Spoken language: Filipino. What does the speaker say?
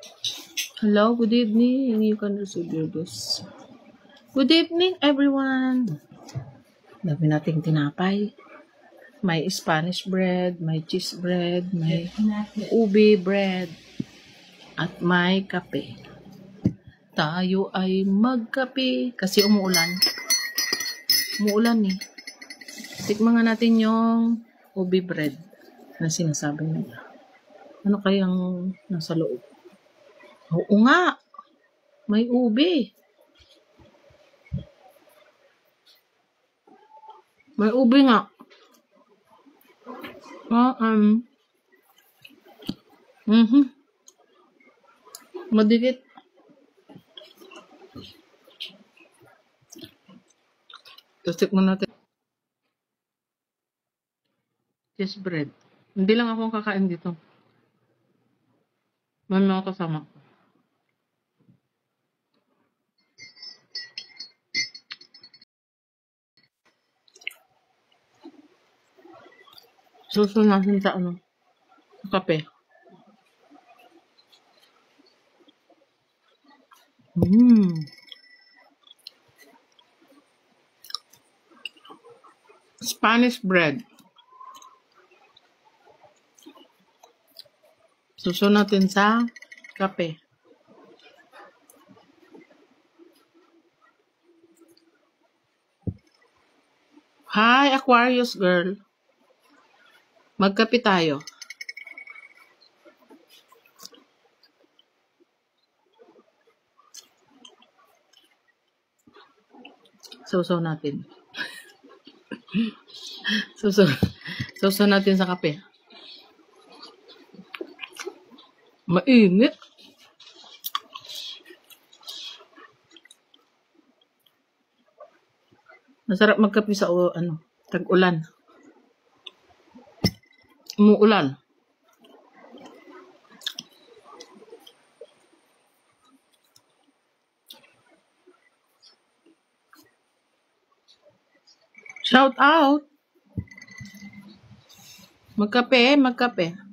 Hello, good evening. You can receive your this. Good evening, everyone. Dami nating tinapay. May Spanish bread, may cheese bread, may ubi bread, at may kape. Tayo ay magkape kasi umuulan. Umuulan eh. Tikman nga natin yung ubi bread na sinasabi nila. Ano kayang nasa loob? Oo nga. May ubi. May ubi nga. Madikit. Tapos tikman natin. Cheese bread. Hindi lang ako kakain dito. May mga kasama. Susunod natin sa kape. Spanish bread. Susunod natin sa kape. Hi, Aquarius girl. Magkape tayo. Suso natin. Suso natin sa kape. Mainit. Masarap magkape sa tag-ulan. Umuulan. Shout out. Magkape.